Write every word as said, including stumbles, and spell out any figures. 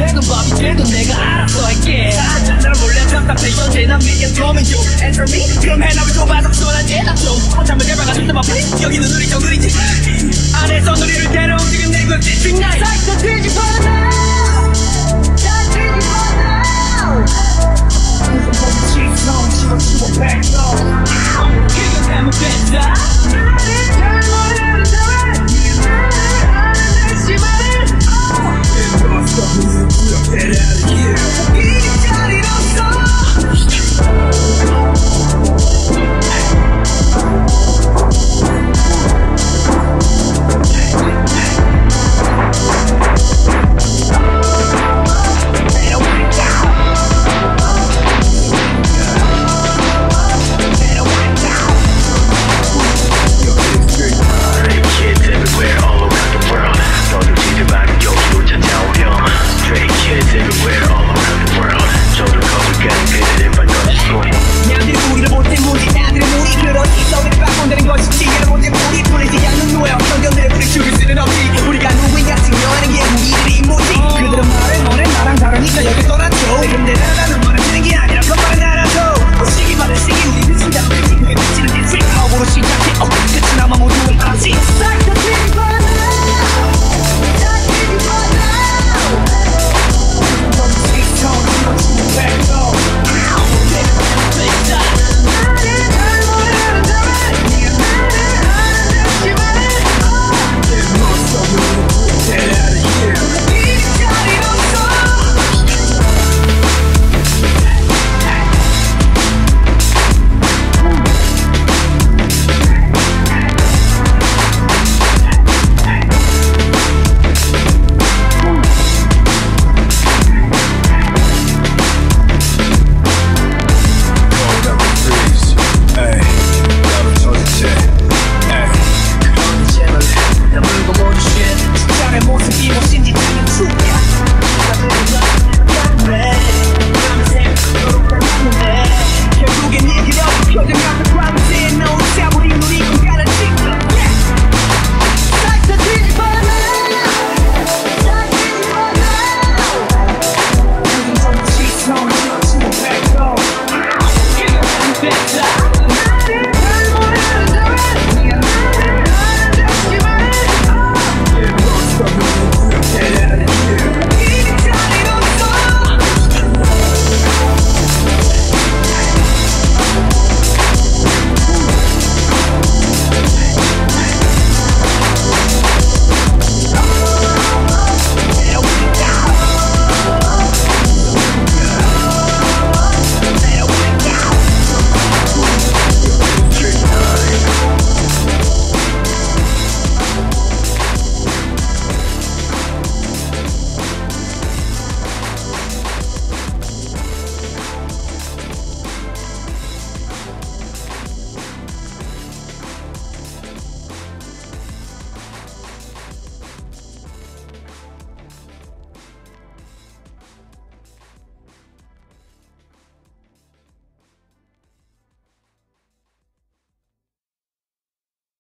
되던 밤이 되던 내가 알아서 할게 날 몰래 답답해 현재 난 미련 coming you answer me 그럼 해답을 줘봐서 쏘난 대답 좀 혼자만 제발 가슴 좀 아파 여기는 우리 정글이지 안에서 우리를 데려 움직인 내 굴지 빅나잇 다 뒤집어 now 다 뒤집어 now 지금 지금 지금 지금 back now